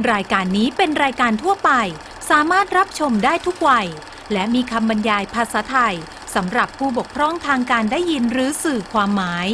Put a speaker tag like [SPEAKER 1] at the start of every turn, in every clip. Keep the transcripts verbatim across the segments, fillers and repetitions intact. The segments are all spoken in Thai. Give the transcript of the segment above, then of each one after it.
[SPEAKER 1] รายการนี้เป็นรายการทั่วไปสามารถรับชมได้ทุกวัยและมีคำบรรยายภาษาไทยสำหรับผู้บกพร่องทางการได้ยินหรือสื่อความหมาย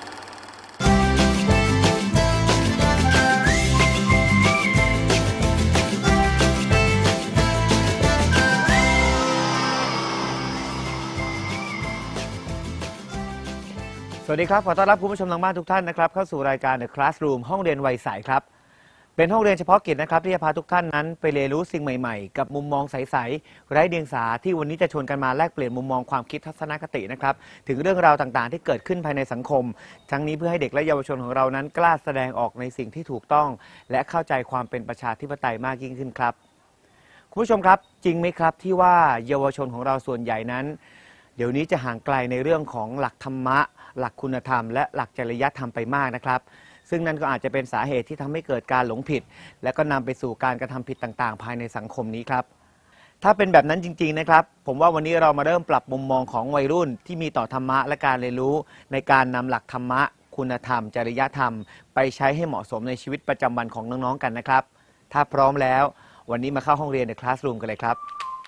[SPEAKER 2] สวัสดีครับขอต้อนรับคุณผู้ชมทางบ้านทุกท่านนะครับเข้าสู่รายการ The Classroom ห้องเรียนวัยใสครับเป็นห้องเรียนเฉพาะกิจนะครับที่จะพาทุกท่านนั้นไปเรียนรู้สิ่งใหม่ๆกับมุมมองใสๆไร้เดียงสาที่วันนี้จะชวนกันมาแลกเปลี่ยนมุมมองความคิดทัศนคตินะครับถึงเรื่องราวต่างๆที่เกิดขึ้นภายในสังคมทั้งนี้เพื่อให้เด็กและเยาวชนของเรานั้นกล้าแสดงออกในสิ่งที่ถูกต้องและเข้าใจความเป็นประชาธิปไตยมากยิ่งขึ้นครับคุณผู้ชมครับจริงไหมครับที่ว่าเยาวชนของเราส่วนใหญ่นั้นเดี๋ยวนี้จะห่างไกลในเรื่องของหลักธรรมะหลักคุณธรรมและหลักจริยธรรมไปมากนะครับซึ่งนั่นก็อาจจะเป็นสาเหตุที่ทำให้เกิดการหลงผิดและก็นำไปสู่การกระทำผิดต่างๆภายในสังคมนี้ครับถ้าเป็นแบบนั้นจริงๆนะครับผมว่าวันนี้เรามาเริ่มปรับมุมมองของวัยรุ่นที่มีต่อธรรมะและการเรียนรู้ในการนำหลักธรรมะคุณธรรมจริยธรรมไปใช้ให้เหมาะสมในชีวิตประจำวันของน้องๆกันนะครับถ้าพร้อมแล้ววันนี้มาเข้าห้องเรียนในคลาสรูมกันเลยครับ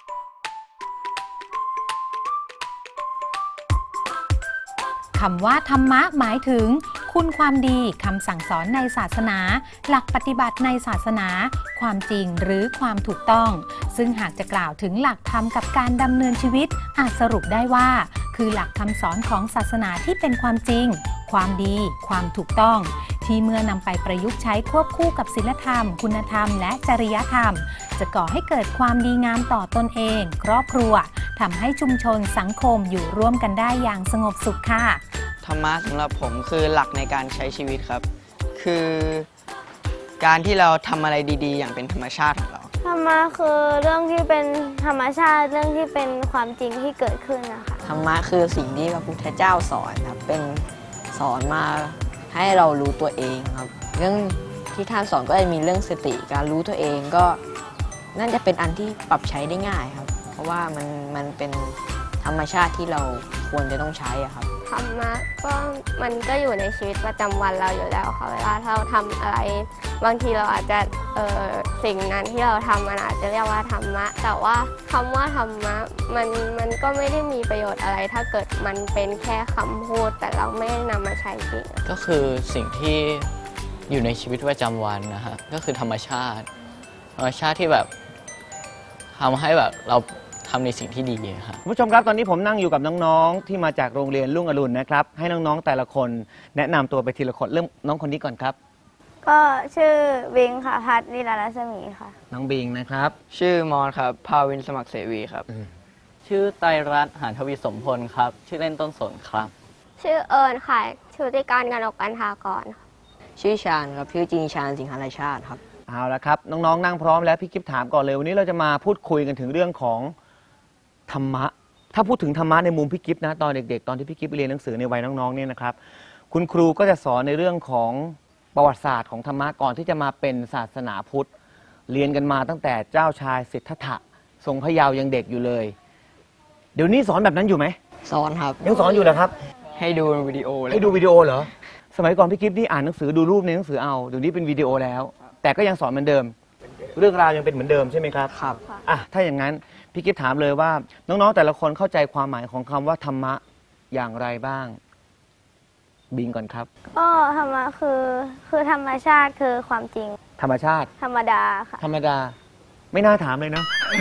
[SPEAKER 1] คำว่าธรรมะหมายถึงคุณความดีคำสั่งสอนในศาสนาหลักปฏิบัติในศาสนาความจริงหรือความถูกต้องซึ่งหากจะกล่าวถึงหลักธรรมกับการดำเนินชีวิตอาจสรุปได้ว่าคือหลักคำสอนของศาสนาที่เป็นความจริงความดีความถูกต้องที่เมื่อนำไปประยุกต์ใช้ควบคู่กับศีลธรรมคุณธรรมและจริยธรรมจะก่อให้เกิดความดีงามต่อตนเองครอบครัวทำให้ชุมชนสังคมอยู่ร่วมกันได้อย่างสงบสุขค่ะ
[SPEAKER 3] ธรรมะสำหรับผมคือหลักในการใช้ชีวิตครับคือการที่เราทำอะไรดีๆอย่างเป็นธรรมชาติของเรา
[SPEAKER 4] ธรรมะคือเรื่องที่เป็นธรรมชาติเรื่องที่เป็นความจริงที่เกิดขึ้นนะคะ
[SPEAKER 5] ธรรมะคือสิ่งที่พระพุทธเจ้าสอนครับเป็นสอนมาให้เรารู้ตัวเองครับเรื่องที่ท่านสอนก็จะมีเรื่องสติการรู้ตัวเองก็น่าจะเป็นอันที่ปรับใช้ได้ง่ายครับเพราะว่ามันมันเป็นธรรมชาติที่เราควรจะต้องใช้อะครับ
[SPEAKER 4] ธรรมะก็มันก็อยู่ในชีวิตประจำวันเราอยู่แล้วค่ะเวลาเราทำอะไรบางทีเราอาจจะเออสิ่งนั้นที่เราทำมันอาจจะเรียกว่าธรรมะแต่ว่าคำว่าธรรมะมันมันก็ไม่ได้มีประโยชน์อะไรถ้าเกิดมันเป็นแค่คำพูดแต่เราไม่ได้นำมาใช้จริง
[SPEAKER 6] ก็คือสิ่งที่อยู่ในชีวิตประจำวันนะฮะก็คือธรรมชาติธรรมชาติที่แบบทำให้แบบเราทำในสิ่งที่ดีครับ
[SPEAKER 2] คุณผู้ชมครับตอนนี้ผมนั่งอยู่กับน้องๆที่มาจากโรงเรียนรุ่งอรุณนะครับให้น้องๆแต่ละคนแนะนำตัวไปทีละคนเริ่มน้องคนนี้ก่อนครับ
[SPEAKER 4] ก็ชื่อบิงค่ะพัฒนิรารัศมีค่ะ
[SPEAKER 2] น้องบิงนะครับ
[SPEAKER 3] ชื่อมอสครับภาวินสมัครเสวีครับ
[SPEAKER 6] ชื่อไตรรัตน์หานทวีสมพลครับชื่อเล่นต้นสนครับ
[SPEAKER 4] ชื่อเอิญค่ะชุติการกนกกันทากร
[SPEAKER 5] ชื่อชาญครับชื่อจริงชาญสิงหาราชาติครับ
[SPEAKER 2] เอาละครับน้องๆนั่งพร้อมแล้วพี่กิ๊บถามก่อนเลยวันนี้เราจะมาพูดคุยกันถึงเรื่องของธรรมะถ้าพูดถึงธรรมะในมุมพี่กิ๊บนะตอนเด็กๆตอนที่พี่กิ๊บเรียนหนังสือในวัยน้องๆเนี่ยนะครับคุณครูก็จะสอนในเรื่องของประวัติศาสตร์ของธรรมะก่อนที่จะมาเป็นศาสนาพุทธเรียนกันมาตั้งแต่เจ้าชายสิทธัตถะทรงพระเยาว์ยังเด็กอยู่เลยเดี๋ยวนี้สอนแบบนั้นอยู่ไหม
[SPEAKER 5] สอนครับ
[SPEAKER 2] ยังสอนอยู่เหรอครับ
[SPEAKER 3] ให้ดูวิดีโอเลย
[SPEAKER 2] ให้ดูวิดีโอเหรอสมัยก่อนพี่กิ๊บนี่อ่านหนังสือดูรูปในหนังสือเอาเดี๋ยวนี้เป็นวิดีโอแล้วแต่ก็ยังสอนเหมือนเดิมเรื่องราวยังเป็นเหมือนเดิมใช่ไหมครับ
[SPEAKER 5] ครับ
[SPEAKER 2] อ่ะถ้าอย่างนั้นพี่กิ๊บถามเลยว่าน้องๆแต่ละคนเข้าใจความหมายของคำว่าธรรมะอย่างไรบ้างบิงก่อนครับ
[SPEAKER 4] ก็ธรรมะคือคือธรรมชาติคือความจริง
[SPEAKER 2] ธรรมชาติ
[SPEAKER 4] ธรรมดาค่ะ
[SPEAKER 2] ธรรมดาไม่น่าถามเลยเนาะ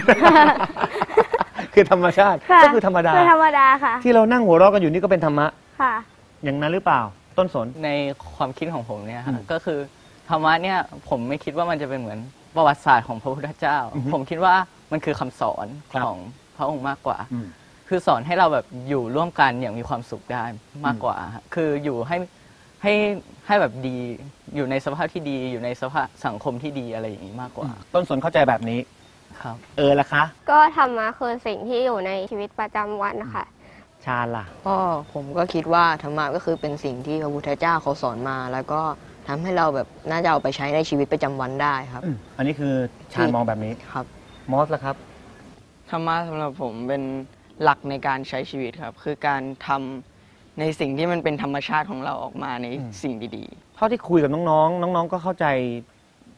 [SPEAKER 2] คือธรรมชาติก็คือธรรมดา
[SPEAKER 4] คือธรรมดาค่ะ
[SPEAKER 2] ที่เรานั่งหัวเราะกันอยู่นี่ก็เป็นธรรมะ
[SPEAKER 4] ค่ะ
[SPEAKER 2] อย่างนั้นหรือเปล่าต้นสน
[SPEAKER 6] ในความคิดของผมเนี่ยก็คือธรรมะเนี่ยผมไม่คิดว่ามันจะเป็นเหมือนประวัติศาสตร์ของพระพุทธเจ้าผมคิดว่ามันคือคำสอนของพระองค์มากกว่าคือสอนให้เราแบบอยู่ร่วมกันอย่างมีความสุขได้มากกว่าคืออยู่ให้ให้ให้แบบดีอยู่ในสภาพที่ดีอยู่ในสภาพสังคมที่ดีอะไรอย่างนี้มากกว่า
[SPEAKER 2] ต้นสนเข้าใจแบบนี้
[SPEAKER 6] ครับ
[SPEAKER 2] เออละคะ
[SPEAKER 4] ก็ธรรมะคือสิ่งที่อยู่ในชีวิตประจำวันค่ะ
[SPEAKER 2] ชาล่ะ
[SPEAKER 5] ก็ผมก็คิดว่าธรรมะก็คือเป็นสิ่งที่พระพุทธเจ้าเขาสอนมาแล้วก็ทำให้เราแบบน่าจะเอาไปใช้ในชีวิตประจำวันได้ครับ
[SPEAKER 2] อันนี้คือชาญมองแบบนี้
[SPEAKER 5] ครับ
[SPEAKER 2] มอสล่ะครับ
[SPEAKER 3] ธรรมะสำหรับผมเป็นหลักในการใช้ชีวิตครับคือการทำในสิ่งที่มันเป็นธรรมชาติของเราออกมาในสิ่งดี
[SPEAKER 2] ๆเท่าที่คุยกับน้องๆน้องๆก็เข้าใจ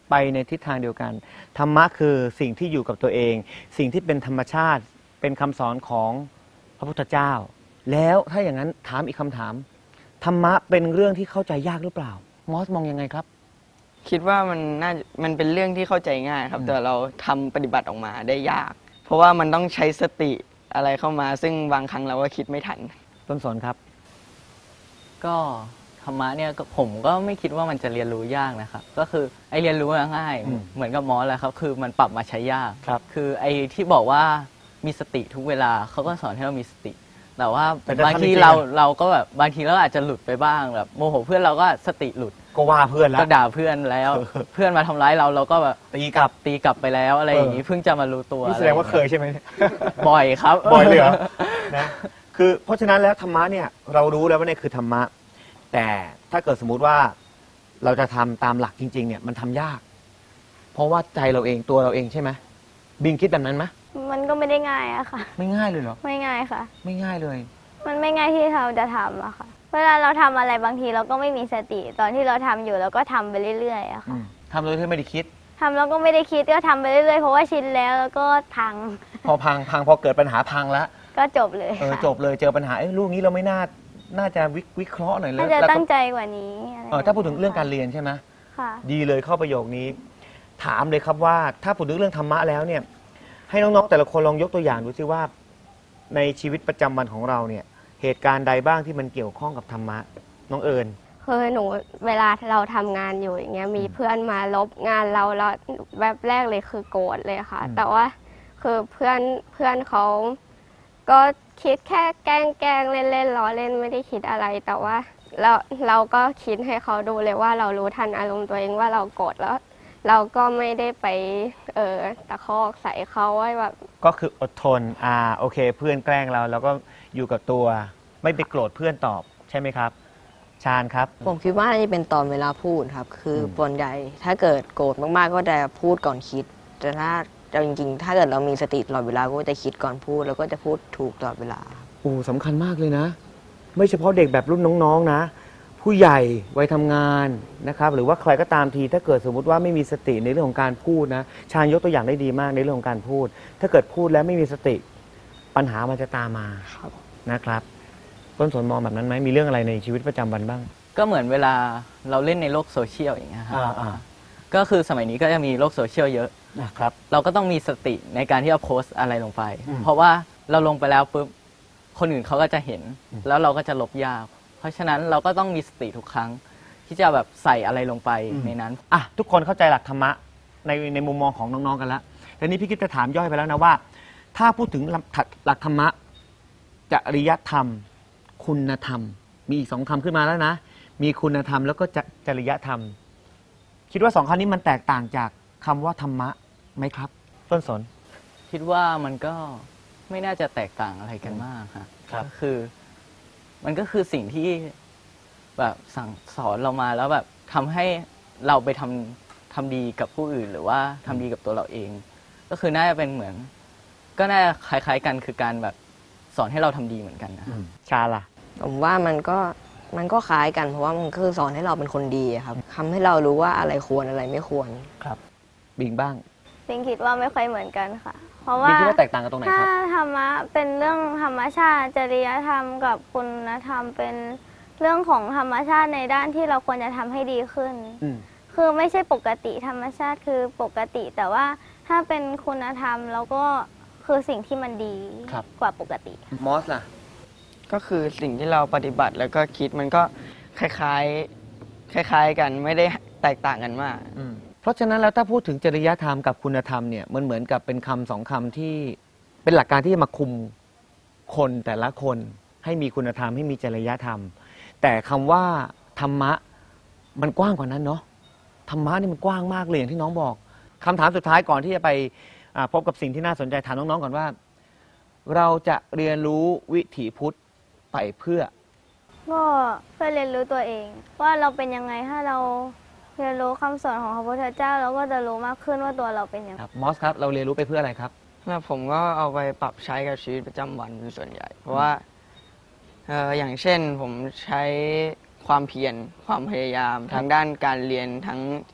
[SPEAKER 2] ไปในทิศทางเดียวกันธรรมะคือสิ่งที่อยู่กับตัวเอง สิ่งที่เป็นธรรมชาติเป็นคำสอนของพระพุทธเจ้า แล้วถ้าอย่างนั้นถามอีกคำถามธรรมะเป็นเรื่องที่เข้าใจยากหรือเปล่ามอสมองยังไงครับ
[SPEAKER 3] คิดว่ามันน่ามันเป็นเรื่องที่เข้าใจง่ายครับ
[SPEAKER 2] อืม
[SPEAKER 3] แต่เราทำปฏิบัติออกมาได้ยาก เพราะว่ามันต้องใช้สติอะไรเข้ามา ซึ่งบางครั้งเราก็คิดไม่ทัน
[SPEAKER 2] ต้นสนครับ
[SPEAKER 6] ก็ธรรมะเนี่ยก็ผมก็ไม่คิดว่ามันจะเรียนรู้ยากนะครับ ก็คือไอเรียนรู้ง่าย
[SPEAKER 2] อืม
[SPEAKER 6] เหมือนกับมอสแหละครับ คือมันปรับมาใช้ยาก
[SPEAKER 2] ครับ
[SPEAKER 6] คือไอที่บอกว่ามีสติทุกเวลาเขาก็สอนให้เรามีสติ แต่ว่า
[SPEAKER 2] แต่ถ้า
[SPEAKER 6] บางที
[SPEAKER 2] ทำจริงๆ
[SPEAKER 6] เรา
[SPEAKER 2] อะ
[SPEAKER 6] เราก็แบบบางทีเราอาจจะหลุดไปบ้างแบบโมโหเพื่อนเราก็สติหลุด
[SPEAKER 2] ก็ว่าเพื่อนแล้ว
[SPEAKER 6] ก็ด่าเพื่อนแล้ว เพื่อนมาทำร้ายเราเราก็แบบ
[SPEAKER 2] ตีกลับ
[SPEAKER 6] ตีกลับไปแล้วอะไรอย่างนี้
[SPEAKER 2] เออ
[SPEAKER 6] เพิ่งจะมารู้ตัว
[SPEAKER 2] นี่แสดงว่าเคยใช่ไหม
[SPEAKER 6] บ่อยครับ
[SPEAKER 2] บ่อยเลยเหรอ นะคือเพราะฉะนั้นแล้วธรรมะเนี่ยเรารู้แล้วว่านี่คือธรรมะ แต่ถ้าเกิดสมมุติว่าเราจะทำตามหลักจริง ๆ เนี่ยมันทำยาก เพราะว่าใจเราเองตัวเราเองใช่ไหมบิงคิดแบบนั้นไหม
[SPEAKER 4] มันก็ไม่ได้ง่ายอะค่ะ
[SPEAKER 2] ไม่ง่ายเลยเหรอ
[SPEAKER 4] ไม่ง่ายค่ะ
[SPEAKER 2] ไม่ง่ายเลย
[SPEAKER 4] มันไม่ง่ายที่เราจะทำอะค่ะ เวลาเราทำอะไรบางทีเราก็ไม่มีสติ ตอนที่เราทำอยู่เราก็ทำไปเรื่อยๆอะ
[SPEAKER 2] อื
[SPEAKER 4] ค่ะ
[SPEAKER 2] มทำโดยที่ไม่ได้คิด
[SPEAKER 4] ทำแล้วก็ไม่ได้คิดก็ทำไปเรื่อยๆเพราะว่าชินแล้วแล้วก็พัง
[SPEAKER 2] พอพังพังพอเกิดปัญหาพังแล้ว
[SPEAKER 4] ก็จบเลย
[SPEAKER 2] เออ
[SPEAKER 4] ค่ะ
[SPEAKER 2] จบเลยเจอปัญหาเอ้ยลูกนี้เราไม่น่าน่าจะวิวิเคราะห์หน่อยเลย
[SPEAKER 4] น่าจะ
[SPEAKER 2] แล้วก็
[SPEAKER 4] ตั้งใจกว่านี้อะไร
[SPEAKER 2] เออถ้าพูดถึงเรื่องการเรียนใช่ไหม
[SPEAKER 4] ค่ะ
[SPEAKER 2] ดีเลยเข้าประโยคนี้ ถามเลยครับว่าถ้าพูดถึงเรื่องธรรมะแล้วเนี่ย ให้น้องๆแต่ละคนลองยกตัวอย่างดูซิว่า ในชีวิตประจำวันของเราเนี่ย เหตุการณ์ใดบ้างที่มันเกี่ยวข้องกับธรรมะ น้องเอิญ
[SPEAKER 4] คือหนูเวลาเราทำงานอยู่อย่างเงี้ยมีเพื่อนมาลบงานเราแล้วแบบแรกเลยคือโกรธเลยค่ะ
[SPEAKER 2] อืม
[SPEAKER 4] แต่ว่าคือเพื่อนเพื่อนเขาก็คิดแค่แกล้งแกล้งเล่นเล่นล้อเล่นไม่ได้คิดอะไร แต่ว่าเราเราก็คิดให้เขาดูเลยว่าเรารู้ทันอารมณ์ตัวเองว่าเราโกรธแล้ว เราก็ไม่ได้ไปเออตะคอกใส่เขาว่าแบบ
[SPEAKER 2] ก็คืออดทน อ่า โอเค เพื่อนแกล้งเราแล้วก็อยู่กับตัว ไม่ไปโกรธเพื่อนตอบใช่ไหมครับ ชาญครับ
[SPEAKER 5] ผมคิดว่าน่าจะเป็นตอนเวลาพูดครับ คืออ
[SPEAKER 2] ม
[SPEAKER 5] ส่วนใหญ่ถ้าเกิดโกรธมากๆก็จะพูดก่อนคิด แต่ถ้าเราจริงๆ ถ้าเกิดเรามีสติตลอดเวลาก็จะคิดก่อนพูด แล้วก็จะพูดถูกตลอดเวลา
[SPEAKER 2] โอ้สำคัญมากเลยนะ ไม่เฉพาะเด็กแบบรุ่นน้องๆนะ ผู้ใหญ่วัยทำงานนะครับ หรือว่าใครก็ตามทีถ้าเกิดสมมุติว่าไม่มีสติในเรื่องของการพูดนะ ชาญยกตัวอย่างได้ดีมากในเรื่องของการพูด ถ้าเกิดพูดแล้วไม่มีสติ ปัญหามันจะตามมา
[SPEAKER 5] ครับ
[SPEAKER 2] นะครับ ต้นสนมองแบบนั้นไหมมีเรื่องอะไรในชีวิตประจำวันบ้าง
[SPEAKER 6] ก็เหมือนเวลาเราเล่นในโลกโซเชียลอย่างเงี้ยครับ
[SPEAKER 2] อ่าอ่า
[SPEAKER 6] ก็คือสมัยนี้ก็จะมีโลกโซเชียลเยอะ
[SPEAKER 2] นะครับ
[SPEAKER 6] เราก็ต้องมีสติในการที่จะโพสต์อะไรลงไป
[SPEAKER 2] อืม
[SPEAKER 6] เพราะว่าเราลงไปแล้วปุ๊บ คนอื่นเขาก็จะเห็น
[SPEAKER 2] อืม
[SPEAKER 6] แล้วเราก็จะลบยาก เพราะฉะนั้นเราก็ต้องมีสติทุกครั้ง ที่จะแบบใส่อะไรลงไปในนั้น
[SPEAKER 2] อ่ะทุกคนเข้าใจหลักธรรมะในในมุมมองของน้องๆกันแล้วแต่นี้พี่กิ๊ฟจะถามย่อยไปแล้วนะว่า ถ้าพูดถึงหลักหลักธรรมะจริยธรรม คุณธรรม มีอีกสองคำขึ้นมาแล้วนะ มีคุณธรรมแล้วก็จจริยธรรม คิดว่าสองคำนี้มันแตกต่างจากคำว่าธรรมะไหมครับ ต้นสน
[SPEAKER 6] คิดว่ามันก็ไม่น่าจะแตกต่างอะไรกันมากครับ
[SPEAKER 2] ครับ
[SPEAKER 6] ก็คือ มันก็คือสิ่งที่แบบสั่งสอนเรามาแล้วแบบทำให้เราไปทำทำดีกับผู้อื่น หรือว่าทำดีกับตัวเราเอง ก็คือน่าจะเป็นเหมือน ก็น่าจะคล้าย ๆ กันคือการแบบสอนให้เราทำดีเหมือนกันนะครับ
[SPEAKER 2] ชาล่ะ
[SPEAKER 5] ผมว่ามันก็มันก็คล้ายกันเพราะว่ามันคือสอนให้เราเป็นคนดีอะครับทำให้เรารู้ว่าอะไรควรอะไรไม่ควร
[SPEAKER 2] ครับบิงบ้าง
[SPEAKER 4] จริงคิดว่าไม่ค่อยเหมือนกันค่ะ เพราะ
[SPEAKER 2] บิ
[SPEAKER 4] ว่า
[SPEAKER 2] งคิดว่าแตกต่างกันตรงไหน
[SPEAKER 4] ถ้า
[SPEAKER 2] ครับ
[SPEAKER 4] ธรรมะเป็นเรื่องธรรมชาติจริยธรรมกับคุณธรรมเป็นเรื่องของธรรมชาติในด้านที่เราควรจะทำให้ดีขึ้น
[SPEAKER 2] อืม
[SPEAKER 4] คือไม่ใช่ปกติธรรมชาติคือปกติ แต่ว่าถ้าเป็นคุณธรรมแล้วก็คือสิ่งที่มันดี
[SPEAKER 2] ครับ
[SPEAKER 4] กว่าปกติ
[SPEAKER 2] มอสล่ะ
[SPEAKER 3] ก็คือสิ่งที่เราปฏิบัติแล้วก็คิดมันก็คล้ายๆคล้าย ๆ กันไม่ได้แตกต่างกันมาก
[SPEAKER 2] อืมเพราะฉะนั้นแล้วถ้าพูดถึงจริยธรรมกับคุณธรรมเนี่ยมันเหมือนกับเป็นคำสองคำที่เป็นหลักการที่จะมาคุมคนแต่ละคนให้มีคุณธรรมให้มีจริยธรรม แต่คำว่าธรรมะมันกว้างกว่านั้นเนาะธรรมะนี่มันกว้างมากเลยอย่างที่น้องบอกคำถามสุดท้ายก่อนที่จะไปอ่าพบกับสิ่งที่น่าสนใจถามน้องๆก่อนว่า เราจะเรียนรู้วิถีพุทธไปเพื่อ
[SPEAKER 4] ก็เพื่อเรียนรู้ตัวเอง ว่าเราเป็นยังไงถ้าเราเรียนรู้คำสอนของพระพุทธเจ้าเราก็จะรู้มากขึ้นว่าตัวเราเป็นยังไง
[SPEAKER 2] ครับมอสครับเราเรียนรู้ไปเพื่ออะไรครับ
[SPEAKER 3] แล้วผมก็เอาไปปรับใช้กับชีวิตประจำวันเป็นส่วนใหญ่ เพราะว่าเอ่ออย่างเช่นผมใช้ความเพียรความพยายามทั้งด้านการเรียนทั้ง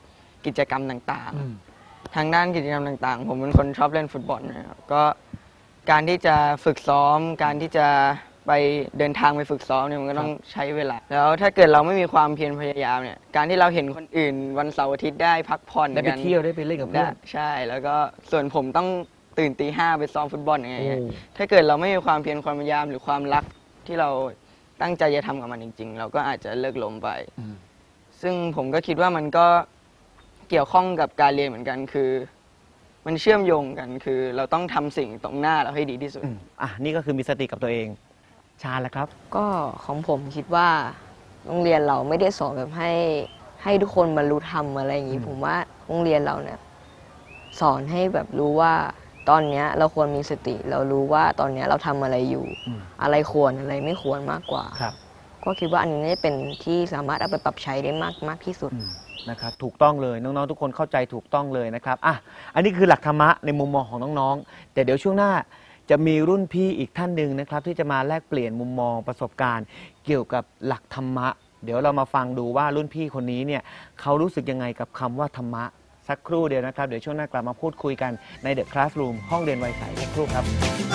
[SPEAKER 3] กิจกรรมต่างๆ ทางด้านกิจกรรมต่างๆ ผมเป็นคนชอบเล่นฟุตบอลนะครับก็การที่จะฝึกซ้อม การที่จะไปเดินทางไปฝึกซ้อมเนี่ยมันก็ต้องใช้เวลาแล้วถ้าเกิดเราไม่มีความเพียรพยายามเนี่ยการที่เราเห็นคนอื่นวันเสาร์อาทิตย์ได้พักผ่อน
[SPEAKER 2] ได้ไป
[SPEAKER 3] กัน
[SPEAKER 2] เที่ยวได้ไปเล่นกับเพื่อน
[SPEAKER 3] ใช่แล้วก็ส่วนผมต้องตื่นตีห้าไปซ้อมฟุตบอลอย่างเงี้ย
[SPEAKER 2] โอ้
[SPEAKER 3] ถ้าเกิดเราไม่มีความเพียรความพยายามหรือความรักที่เราตั้งใจจะทำกับมันจริง ๆ เราก็อาจจะเลิกล้มไป ซึ่งผมก็คิดว่ามันก็เกี่ยวข้องกับการเรียนเหมือนกันคือ มันเชื่อมโยงกันคือเราต้องทำสิ่งตรงหน้าเราให้ดีที่สุด
[SPEAKER 2] อืมอ่ะนี่ก็คือมีสติกับตัวเอง ชาแล้วครับ
[SPEAKER 5] ก็ของผมคิดว่าโรงเรียนเราไม่ได้สอนแบบให้ให้ทุกคนบรรลุธรรมอะไรอย่างนี้
[SPEAKER 2] อืม
[SPEAKER 5] ผมว่าโรงเรียนเราเนี่ยสอนให้แบบรู้ว่าตอนเนี้ยเราควรมีสติ เรารู้ว่าตอนเนี้ยเราทำอะไรอยู่
[SPEAKER 2] อืม
[SPEAKER 5] อะไรควรอะไรไม่ควรมากกว่า
[SPEAKER 2] ครับ
[SPEAKER 5] ก็คิดว่าอันนี้น่าจะเป็นที่สามารถเอาไปปรับใช้ได้มากมากที่สุด
[SPEAKER 2] อืมนะครับถูกต้องเลยน้องๆทุกคนเข้าใจถูกต้องเลยนะครับอ่ะอันนี้คือหลักธรรมะในมุมมองของน้องๆแต่เดี๋ยวช่วงหน้าจะมีรุ่นพี่อีกท่านหนึ่งนะครับที่จะมาแลกเปลี่ยนมุมมองประสบการณ์ เกี่ยวกับหลักธรรมะ เดี๋ยวเรามาฟังดูว่ารุ่นพี่คนนี้เนี่ยเขารู้สึกยังไงกับคำว่าธรรมะสักครู่เดียวนะครับเดี๋ยวช่วงหน้ากลับมาพูดคุยกันใน The Classroom ห้องเรียนวัยใสสักครู่ครับ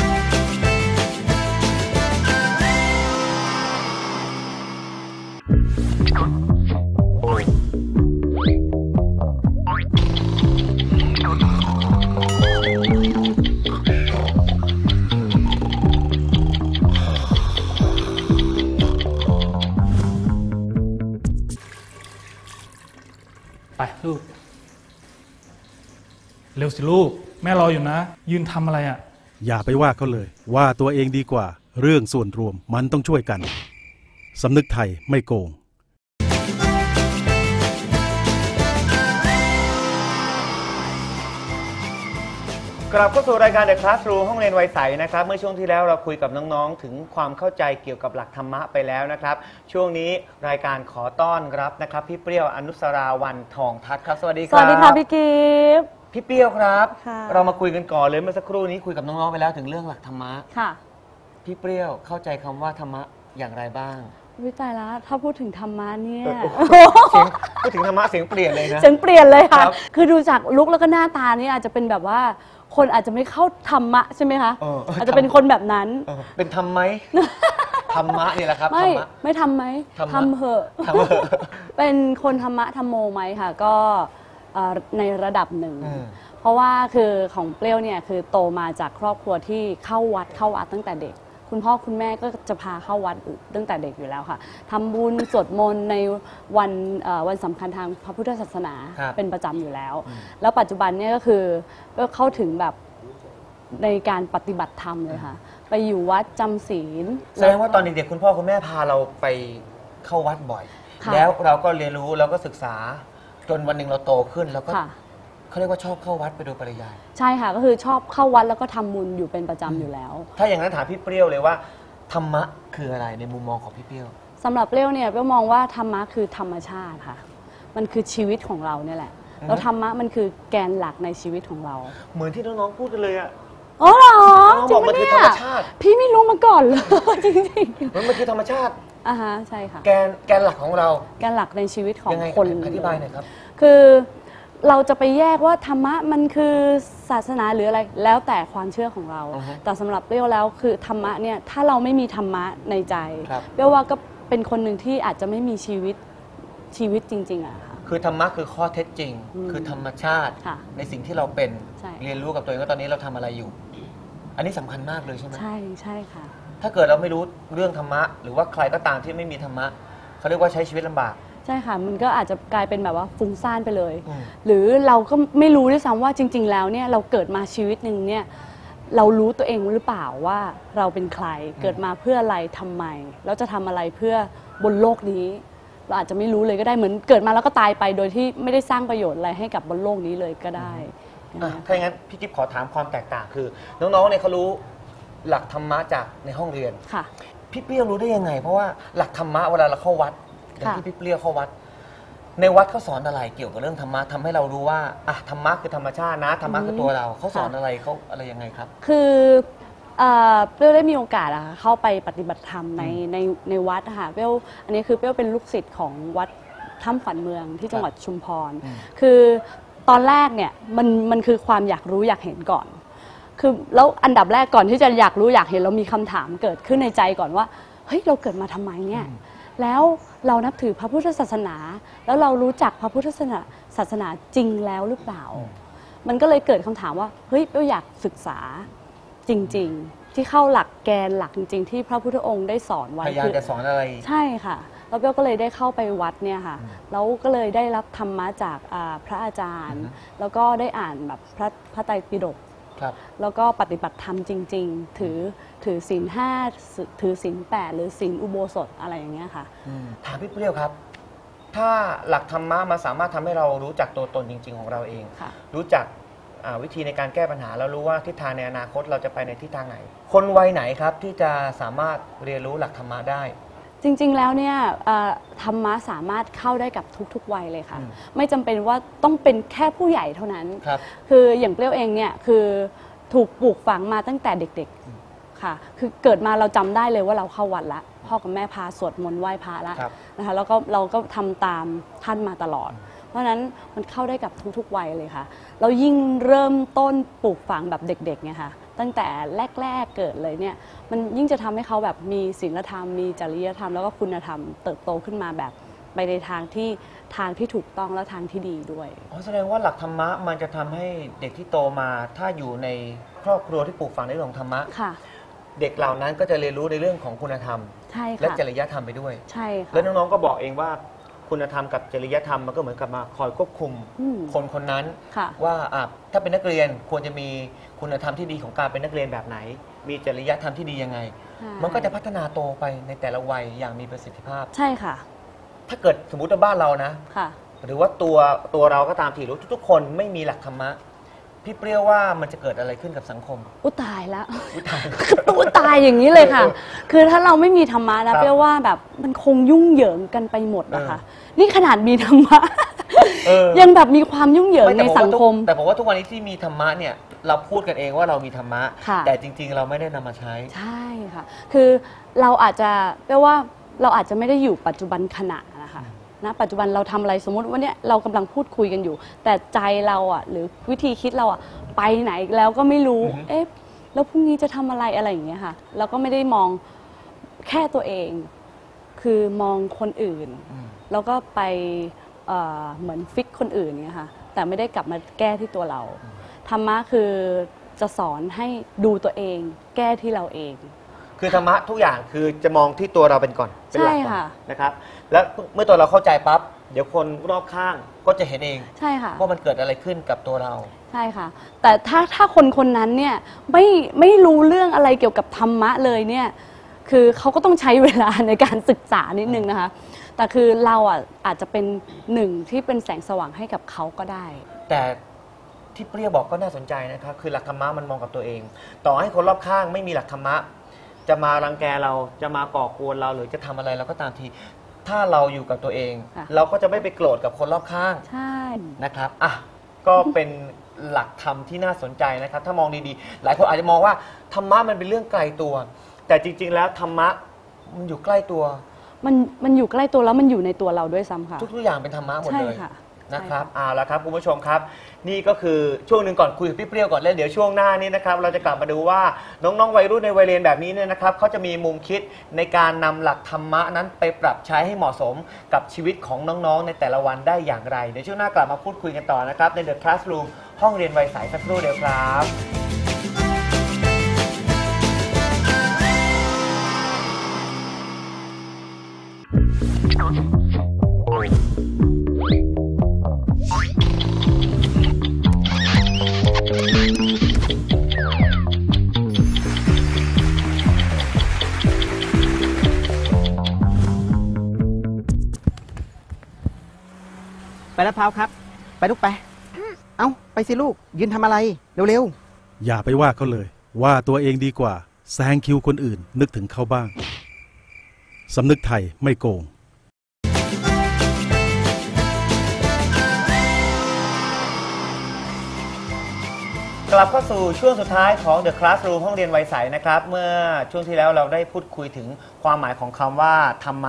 [SPEAKER 7] ไปลูก เร็วสิลูก แม่รออยู่นะ ยืนทำอะไรอ่ะ
[SPEAKER 8] อย่าไปว่าเขาเลย ว่าตัวเองดีกว่า เรื่องส่วนรวมมันต้องช่วยกัน สำนึกไทยไม่โกง
[SPEAKER 2] กลับเข้าสู่รายการ The Classroom ห้องเรียนวัยใสนะครับเมื่อช่วงที่แล้วเราคุยกับน้องๆถึงความเข้าใจเกี่ยวกับหลักธรรมะไปแล้วนะครับช่วงนี้รายการขอต้อนรับนะครับพี่เปรี้ยวอนุสราวันทองทัศน์ครับสวัสดีครับ
[SPEAKER 9] สวัสดีค่ะพี่กิฟต์
[SPEAKER 2] พี่เปรี้ยวครับ
[SPEAKER 9] ค่ะ
[SPEAKER 2] เรามาคุยกันก่อนเลยเมื่อสักครู่นี้คุยกับน้องๆไปแล้วถึงเรื่องหลักธรรมะ
[SPEAKER 9] ค่ะ
[SPEAKER 2] พี่เปรี้ยวเข้าใจคำว่าธรรมะอย่างไรบ้าง
[SPEAKER 9] วิจัยแล้วถ้าพูดถึงธรรมะเนี่ย
[SPEAKER 2] เสียงพูดถึงธรรมะเสียงเปลี่ยนเลยนะ
[SPEAKER 9] เสียงเปลี่ยนเลยค่ะ
[SPEAKER 2] ครับ
[SPEAKER 9] คือดูจากลุคแล้วก็หน้าตานี่อาจจะเป็นแบบว่าคนอาจจะไม่เข้าธรรมะใช่ไหมคะ
[SPEAKER 2] เออ
[SPEAKER 9] อาจจะเป็นคนแบบนั้น
[SPEAKER 2] เออเป็นธรรมไหม ธรรมะนี่แหละครับ
[SPEAKER 9] ไม่
[SPEAKER 2] ธรรมะ
[SPEAKER 9] ไม่ทำไหม
[SPEAKER 2] ธรรมะ
[SPEAKER 9] ทำเหอะ
[SPEAKER 2] ทำเหอะ
[SPEAKER 9] เป็นคนธรรมะธรรมโมไหมค่ะ ก็เอ่อในระดับหนึ่ง
[SPEAKER 2] อืม
[SPEAKER 9] เพราะว่าคือของเปรี้ยวเนี่ยคือโตมาจากครอบครัวที่เข้าวัดเข้าวัดตั้งแต่เด็ก คุณพ่อคุณแม่ก็จะพาเข้าวัดตั้งแต่เด็กอยู่แล้วค่ะทำบุญสวดมนต์ในวันเอ่อวันสำคัญทางพระพุทธศาสนา
[SPEAKER 2] ครับ
[SPEAKER 9] เป็นประจำอยู่แล้ว แล้วปัจจุบันเนี่ยก็คือก็เข้าถึงแบบในการปฏิบัติธรรมเลยค่ะ ไปอยู่วัดจำศีล
[SPEAKER 2] แสดงว่าตอนเด็กๆคุณพ่อคุณแม่พาเราไปเข้าวัดบ่อย
[SPEAKER 9] ค่ะ
[SPEAKER 2] แล้วเราก็เรียนรู้เราก็ศึกษา จนวันหนึ่งเราโตขึ้นแล้วก็
[SPEAKER 9] ค่ะ
[SPEAKER 2] เขาเรียกว่าชอบเข้าวัดไปโดยปริยาย
[SPEAKER 9] ใช่ค่ะก็คือชอบเข้าวัดแล้วก็ทำบุญอยู่เป็นประจำอยู่แล้ว
[SPEAKER 2] ถ้าอย่างนั้นถามพี่เปรี้ยวเลยว่าธรรมะคืออะไรในมุมมองของพี่เปรี้ยว
[SPEAKER 9] สำหรับเปรี้ยวเนี่ยเปรี้ยวมองว่าธรรมะคือธรรมชาติค่ะ มันคือชีวิตของเราเนี่ยแหละ
[SPEAKER 2] อือฮึ
[SPEAKER 9] แล้วธรรมะมันคือแกนหลักในชีวิตของเรา
[SPEAKER 2] เหมือนที่น้องๆพูดกันเลยอะ
[SPEAKER 9] อ๋อเหรอ
[SPEAKER 2] น้อง
[SPEAKER 9] จริ
[SPEAKER 2] บอง กมัน
[SPEAKER 9] ปะ
[SPEAKER 2] คือ
[SPEAKER 9] เนี่
[SPEAKER 2] ธร
[SPEAKER 9] ย
[SPEAKER 2] รมชาติ
[SPEAKER 9] พี่ไม่รู้มาก่อนเลย จริง
[SPEAKER 2] มันมันคือธรรมชาติ
[SPEAKER 9] ๆอ่าฮะใช่ค่ะ
[SPEAKER 2] แกนแกนหลักของเรา
[SPEAKER 9] แกนหลักในชีวิตของ
[SPEAKER 2] ยังไง
[SPEAKER 9] คน
[SPEAKER 2] อธิบายหน่อยครับ
[SPEAKER 9] คือเราจะไปแยกว่าธรรมะมันคือศาสนาหรืออะไรแล้วแต่ความเชื่อของเรา
[SPEAKER 2] อือฮึ
[SPEAKER 9] แต่สำหรับเปรี้ยวแล้วคือธรรมะเนี่ยถ้าเราไม่มีธรรมะในใจ
[SPEAKER 2] ครับ
[SPEAKER 9] เปรี้ยวว่าก็เป็นคนหนึ่งที่อาจจะไม่มีชีวิตชีวิตจริงๆอะค่ะ
[SPEAKER 2] คือธรรมะคือข้อเท็จจริง
[SPEAKER 9] อืม
[SPEAKER 2] คือธรรมชาติ
[SPEAKER 9] ค่ะ
[SPEAKER 2] ในสิ่งที่เราเป็น
[SPEAKER 9] ใช่
[SPEAKER 2] เรียนรู้กับตัวเองว่าตอนนี้เราทำอะไรอยู่ อันนี้สำคัญมากเลยใช่ไหม
[SPEAKER 9] ใช่ใช่ค่ะ
[SPEAKER 2] ถ้าเกิดเราไม่รู้เรื่องธรรมะ หรือว่าใครก็ตามที่ไม่มีธรรมะเขาเรียกว่าใช้ชีวิตลำบาก
[SPEAKER 9] ใช่ค่ะ มันก็อาจจะกลายเป็นแบบว่าฟุ้งซ่านไปเลย
[SPEAKER 2] อืม
[SPEAKER 9] หรือเราก็ไม่รู้ด้วยซ้ำว่าจริง ๆ แล้วเนี่ยเราเกิดมาชีวิตหนึ่งเนี่ยเรารู้ตัวเองหรือเปล่าว่าเราเป็นใครเกิดมาเพื่ออะไรทำไมแล้วจะทำอะไรเพื่อบนโลกนี้ เราอาจจะไม่รู้เลยก็ได้เหมือนเกิดมาแล้วก็ตายไปโดยที่ไม่ได้สร้างประโยชน์อะไรให้กับบนโลกนี้เลยก็ได้
[SPEAKER 2] อ่ะถ้าอย่างนั้นพี่กิ๊ฟขอถามความแตกต่างคือ น้องๆเนี่ยเขารู้หลักธรรมะจากในห้องเรียน
[SPEAKER 9] ค่ะ
[SPEAKER 2] พี่เปรี้ยวรู้ได้ยังไง เพราะว่าหลักธรรมะเวลาเราเข้าวัดอย่าง
[SPEAKER 9] ค่ะ
[SPEAKER 2] ที่พี่เปรี้ยวเข้าวัด ในวัดเขาสอนอะไรเกี่ยวกับเรื่องธรรมะทำให้เรารู้ว่าอ่ะธรรมะคือธรรมชาตินะธรรมะคือตัวเราเขาสอนอะไรเขาอะไรยังไงครับ
[SPEAKER 9] คือเอ่อเปรี้ยวได้มีโอกาสอะค่ะเข้าไปปฏิบัติธรรมในในในวัดอะค่ะเปรี้ยวอันนี้คือเปรี้ยวเป็นลูกศิษย์ของวัดถ้ำขวัญเมืองที่จังหวัดชุมพรคือตอนแรกเนี่ยมันมันคือความอยากรู้อยากเห็นก่อนคือแล้วอันดับแรกก่อนที่จะอยากรู้อยากเห็นเรามีคำถามเกิดขึ้นในใจก่อนว่าเฮ้ยเราเกิดมาทำไมเนี่ยแล้วเรานับถือพระพุทธศาสนาแล้วเรารู้จักพระพุทธศาสนาศาสนาจริงแล้วหรือเปล่ามันก็เลยเกิดคำถามว่าเฮ้ยเราอยากศึกษาจริงๆที่เข้าหลักแกนหลักจริงๆที่พระพุทธองค์ได้สอนไว้
[SPEAKER 2] พยายามจะสอนอะไร
[SPEAKER 9] ใช่ค่ะแล้วเบลก็เลยได้เข้าไปวัดเนี่ยค่ะแล้วก็เลยได้รับธรรมะจากพระอาจารย์แล้วก็ได้อ่านแบบพระพระไตรปิฎกแล้วก็ปฏิบัติธรรมจริงๆถือถือศีลห้าถือศีลแปดหรือศีลอุโบสถอะไรอย่างเงี้ยค่ะ
[SPEAKER 2] ถามพี่เปรี้ยวครับถ้าหลักธรรมะมาสามารถทำให้เรารู้จักตัวตนจริงๆของเราเองรู้จักวิธีในการแก้ปัญหาแล้วรู้ว่าทิศทางในอนาคตเราจะไปในทิศทางไหนคนวัยไหนครับที่จะสามารถเรียนรู้หลักธรรมะได้
[SPEAKER 9] จริงๆแล้วเนี่ยธรรมะสามารถเข้าได้กับทุกๆวัยเลยค่ะไม่จำเป็นว่าต้องเป็นแค่ผู้ใหญ่เท่านั้นคืออย่างเปรี้ยวเองเนี่ยคือถูกปลูกฝังมาตั้งแต่เด็กๆค่ะคือเกิดมาเราจำได้เลยว่าเราเข้าวัดละพ่อกับแม่พาสวดมนต์ไหว้พระละนะคะแล้วก็เราก็ทำตามท่านมาตลอดเพราะฉะนั้นมันเข้าได้กับทุกๆวัยเลยค่ะเรายิ่งเริ่มต้นปลูกฝังแบบเด็กๆเนี่ยค่ะตั้งแต่แรกๆเกิดเลยเนี่ยมันยิ่งจะทำให้เขาแบบมีศีลธรรมมีจริยธรรมแล้วก็คุณธรรมเติบโตขึ้นมาแบบไปในทางที่ทางที่ถูกต้องและทางที่ดีด้วย
[SPEAKER 2] อ๋อแสดงว่าหลักธรรมะมันจะทำให้เด็กที่โตมาถ้าอยู่ในครอบครัวที่ปลูกฝังในเรื่องของธรรมะเด็กเหล่านั้นก็จะเรียนรู้ในเรื่องของคุณธรรมและจริยธรรมไปด้วย
[SPEAKER 9] ใช่ค่ะ
[SPEAKER 2] แล้วน้องๆก็บอกเองว่าคุณธรรมกับจริยธรรมมันก็เหมือนกับมาคอยควบคุมคนคนนั้นว่าถ้าเป็นนักเรียนควรจะมีคุณธรรมที่ดีของการเป็นนักเรียนแบบไหนมีจริยธรรมที่ดียังไงมันก็จะพัฒนาโตไปในแต่ละวัยอย่างมีประสิทธิภาพ
[SPEAKER 9] ใช่ค่ะ
[SPEAKER 2] ถ้าเกิดสมมติว่าบ้านเรานะหรือว่าตัวตัวเราก็ตามที่รู้ทุกๆคนไม่มีหลักธรรมะพี่เปรี้ยวว่ามันจะเกิดอะไรขึ้นกับสังคม
[SPEAKER 9] อุตายแล้วอุตายอุตายอย่างนี้เลยค่ะคือถ้าเราไม่มีธรรมะนะเปรี้ยวว่าแบบมันคงยุ่งเหยิงกันไปหมดนะคะนี่ขนาดมีธรรมะยังแบบมีความยุ่งเหยิงในสังคม
[SPEAKER 2] แต่ผมว่าทุกวันนี้ที่มีธรรมะเนี่ยเราพูดกันเองว่าเรามีธรรมะแต่จริงๆเราไม่ได้นำมาใช้
[SPEAKER 9] ใช่ค่ะคือเราอาจจะแปลว่าเราอาจจะไม่ได้อยู่ปัจจุบันขณะนะคะนะปัจจุบันเราทำอะไรสมมติว่าเนี่ยเรากำลังพูดคุยกันอยู่แต่ใจเราอ่ะหรือวิธีคิดเราอ่ะไปไหนแล้วก็ไม่รู้เอ๊ะแล้วพรุ่งนี้จะทำอะไรอะไรอย่างเงี้ยค่ะเราก็ไม่ได้มองแค่ตัวเองคือมองคนอื่นแล้วก็ไปเอ่อเหมือนฟิกคนอื่นเงี้ยค่ะแต่ไม่ได้กลับมาแก้ที่ตัวเราธรรมะคือจะสอนให้ดูตัวเองแก้ที่เราเอง
[SPEAKER 2] คือธรรมะทุกอย่างคือจะมองที่ตัวเราเป็นก่อนเป็นหลักก่อนนะครับแล้วเมื่อตัวเราเข้าใจปั๊บเดี๋ยวคนรอบข้างก็จะเห็นเอง
[SPEAKER 9] ใช่ค่ะ
[SPEAKER 2] ว่ามันเกิดอะไรขึ้นกับตัวเรา
[SPEAKER 9] ใช่ค่ะแต่ถ้าถ้าคนคนนั้นเนี่ยไม่ไม่รู้เรื่องอะไรเกี่ยวกับธรรมะเลยเนี่ยคือเขาก็ต้องใช้เวลาในการศึกษานิดนึงนะคะแต่คือเราอ่ะอาจจะเป็นหนึ่งที่เป็นแสงสว่างให้กับเขาก็ได้
[SPEAKER 2] แต่ที่เปรี้ยวบอกก็น่าสนใจนะครับคือหลักธรรมะมันมองกับตัวเองต่อให้คนรอบข้างไม่มีหลักธรรมะจะมารังแกเราจะมาก่อกวนเราหรือจะทำอะไรเราก็ตามทีถ้าเราอยู่กับตัวเองเราก็จะไม่ไปโกรธกับคนรอบข้าง
[SPEAKER 9] ใช่
[SPEAKER 2] นะครับอ่ะก็เป็นหลักธรรมที่น่าสนใจนะครับถ้ามองดีๆหลายคนอาจจะมองว่าธรรมะมันเป็นเรื่องไกลตัวแต่จริงๆแล้วธรรมะมันอยู่ใกล้ตัว
[SPEAKER 9] มันมันอยู่ใกล้ตัวแล้วมันอยู่ในตัวเราด้วยซ้ำค่ะ
[SPEAKER 2] ทุกๆอย่างเป็นธรรมะหมดเลยนะครับเอาละครับคุณผู้ชมครับนี่ก็คือช่วงหนึ่งก่อนคุยกับพี่เปรี้ยวก่อนแล้วเดี๋ยวช่วงหน้านี้นะครับเราจะกลับมาดูว่าน้องๆวัยรุ่นในวัยเรียนแบบนี้เนี่ยนะครับเขาจะมีมุมคิดในการนำหลักธรรมะนั้นไปปรับใช้ให้เหมาะสมกับชีวิตของน้องๆในแต่ละวันได้อย่างไรเดี๋ยวช่วงหน้ากลับมาพูดคุยกันต่อนะครับใน The Classroom ห้องเรียนวัยใสสักครู่เดียวครับ
[SPEAKER 10] ไปลาดพร้าวครับไปลูกไปเอ้าไปสิลูกยืนทำอะไรเร็ว
[SPEAKER 8] ๆอย่าไปว่าเขาเลยว่าตัวเองดีกว่าแซงคิวคนอื่นนึกถึงเขาบ้างสำนึกไทยไม่โกง
[SPEAKER 2] กลับเข้าสู่ช่วงสุดท้ายของ The Classroom ห้องเรียนวัยใสนะครับเมื่อช่วงที่แล้วเราได้พูดคุยถึงความหมายของคำว่าธรรมะ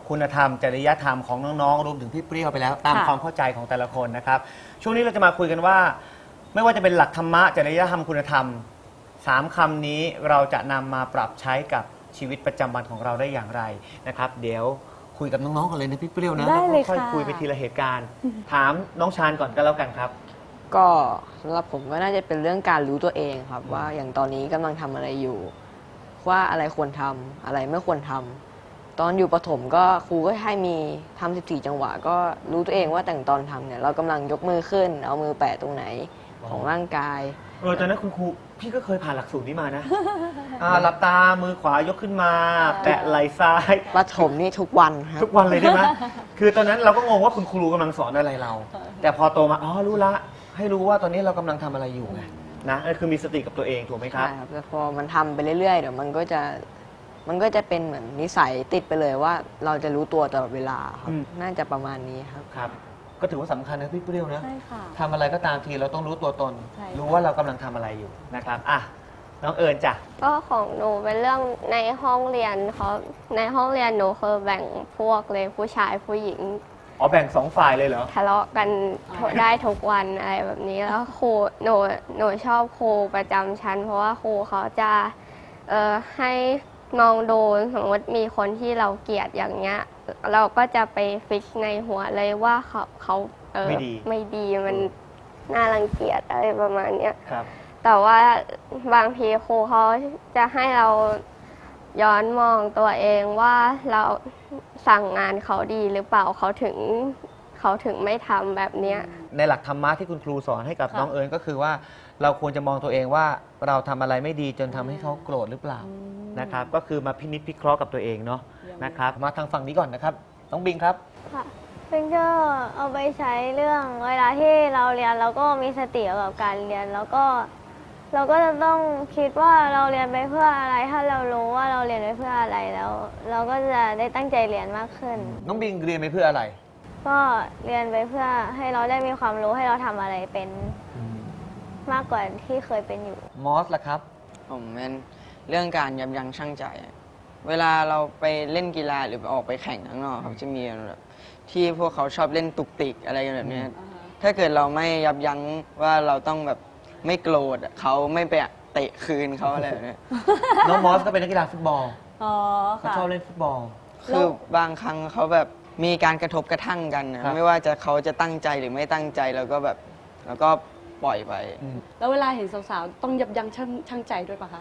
[SPEAKER 2] คุณธรรมจริยธรรมของน้องๆรวมถึงพี่เปรี้ยวไปแล้วตาม
[SPEAKER 9] ค่ะ
[SPEAKER 2] ความเข้าใจของแต่ละคนนะครับช่วงนี้เราจะมาคุยกันว่า ไม่ว่าจะเป็นหลักธรรมะจริยธรรมคุณธรรมสามคำนี้เราจะนำมาปรับใช้กับชีวิตประจำวันของเราได้อย่างไรนะครับ เดี๋ยวคุยกับน้องๆกันเลยนะพี่เปรี้ยวนะ
[SPEAKER 9] ได้เลย
[SPEAKER 2] ค่อย
[SPEAKER 9] ค่ะ
[SPEAKER 2] ๆคุยไปทีละเหตุการณ์ ถามน้องชานก่อนก็แล้วกันครับ
[SPEAKER 5] ก็สำหรับผมก็น่าจะเป็นเรื่องการรู้ตัวเองครับ ว่าอย่างตอนนี้กำลังทำอะไรอยู่ ว่าอะไรควรทำอะไรไม่ควรทำตอนอยู่ประถมก็ครูก็ให้มีทำสิบสี่จังหวะ ก็รู้ตัวเองว่าแต่งตอนทำเนี่ยเรากำลังยกมือขึ้น เอามือแปะตรงไหนของร่างกาย
[SPEAKER 2] เออตอนนั้นคุณครูพี่ก็เคยผ่านหลักสูตรนี้มานะ อ่าหลับตามือขวายกขึ้นมา แตะไหล่ซ้าย
[SPEAKER 5] ประถมนี่ทุกวันครับ
[SPEAKER 2] ทุกวันเลยได้ไหม คือตอนนั้นเราก็งงว่าคุณครูกำลังสอนอะไรเรา แต่พอโตมาอ๋อรู้ละให้รู้ว่าตอนนี้เรากำลังทำอะไรอยู่ไงนะนั่นคือมีสติกับตัวเองถูกไหมครับ
[SPEAKER 5] ใช่ครับแต่พอมันทำไปเรื่อยๆเดี๋ยวมันก็จะมันก็จะเป็นเหมือนนิสัยติดไปเลยว่าเราจะรู้ตัวตลอดเวลาครับ
[SPEAKER 2] อืม
[SPEAKER 5] น่าจะประมาณนี้ครับ
[SPEAKER 2] ครับ ก็ถือว่าสำคัญนะพี่เปรี้ยวนะ
[SPEAKER 9] ใช่ค่ะ
[SPEAKER 2] ทำอะไรก็ตามทีเราต้องรู้ตัวตน
[SPEAKER 9] ใช่ค่ะ
[SPEAKER 2] รู้ว่าเรากำลังทำอะไรอยู่นะครับอ่ะน้องเอิญจ้ะ
[SPEAKER 4] ก็ของหนูเป็นเรื่องในห้องเรียนเขาในห้องเรียนหนูคือแบ่งพวกเลยผู้ชายผู้หญิง
[SPEAKER 2] อ๋อแบ่งสองฝ่ายเลยเหรอ
[SPEAKER 4] ทะเลาะกันได้ทุกวันอะไรแบบนี้แล้วครูหนูหนูชอบครูประจำชั้น เพราะว่าครูเขาจะเอ่อให้มองดูสมมติมีคนที่เราเกลียดอย่างเงี้ยเราก็จะไปฟิกในหัวเลยว่าเขาเขาเออ
[SPEAKER 2] ไม่ดี
[SPEAKER 4] ไม่ดีมันน่ารังเกียจอะไรประมาณเนี้ย
[SPEAKER 2] ครับ
[SPEAKER 4] แต่ว่าบางทีครูเขาจะให้เราย้อนมองตัวเองว่าเราสั่งงานเขาดีหรือเปล่าเขาถึงเขาถึงไม่ทำแบบเนี้ย
[SPEAKER 2] ในหลักธรรมะที่คุณครูสอนให้กับ
[SPEAKER 9] ค่ะ
[SPEAKER 2] น้องเอิญก็คือว่าเราควรจะมองตัวเองว่าเราทำอะไรไม่ดีจนทำให้เขาโกรธหรือเปล่านะครับก็คือมาพินิจพิเคราะห์กับตัวเองเนาะนะครับมาทางฝั่งนี้ก่อนนะครับน้องบิงครับ
[SPEAKER 11] ค่ะเป็นก็เอาไปใช้เรื่องเวลาที่เราเรียนเราก็มีสติกับการเรียนแล้วก็เราก็จะต้องคิดว่าเราเรียนไปเพื่ออะไรถ้าเรารู้ว่าเราเรียนไปเพื่ออะไรแล้ว เราก็จะได้ตั้งใจเรียนมากขึ้น
[SPEAKER 2] น้องบิงเรียนไปเพื่ออะไร
[SPEAKER 11] ก็เรียนไปเพื่อให้เราได้มีความรู้ให้เราทำอะไรเป็นมากกว่าที่เคยเป็นอยู่
[SPEAKER 2] มอสล่ะครับ
[SPEAKER 3] ผมเป็นเรื่องการยับยั้งชั่งใจ เวลาเราไปเล่นกีฬาหรือไปออกไปแข่งข้างนอกครับจะมีแบบที่พวกเขาชอบเล่นตุกติกอะไรกันแบบเนี้ยถ้าเกิดเราไม่ยับยั้งว่าเราต้องแบบไม่โกรธอะเขาไม่ไปเตะคืนเขาอะไรแบบเนี้ย
[SPEAKER 2] น้องมอสก็เป็นนักกีฬาฟุตบอล
[SPEAKER 9] อ๋อ
[SPEAKER 2] เขา
[SPEAKER 9] ค่ะ
[SPEAKER 2] ชอบเล่นฟุตบอล
[SPEAKER 3] คือบางครั้งเขาแบบมีการกระทบกระทั่งกันนะครับ ไม่ว่าจะเขาจะตั้งใจหรือไม่ตั้งใจแล้วก็แบบแล้วก็ปล่อยไป
[SPEAKER 9] แล้วเวลาเห็นสาวๆ ต้องยับยั้งชั่งชั่งใจด้วยปะคะ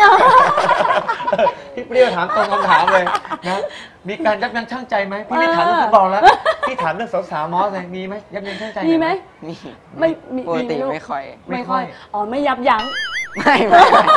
[SPEAKER 2] พี่เปรี้ยวถามตรงคำถามเลยนะมีการยับยั้งชั่งใจไหมพี่ไม่ถามเรื่องฟุตบอลแล้วพี่ถามเรื่องสาวๆมอสเลยมีไหมยับยั้งชั่งใจ
[SPEAKER 9] มีไหม
[SPEAKER 3] นี่
[SPEAKER 9] ไม่มี
[SPEAKER 3] ปกติ
[SPEAKER 9] มีลูก
[SPEAKER 3] ไม่ค่อย
[SPEAKER 9] ไม่ค่อย อ๋อ ไม่ยับยั้ง
[SPEAKER 3] ไม่ไม่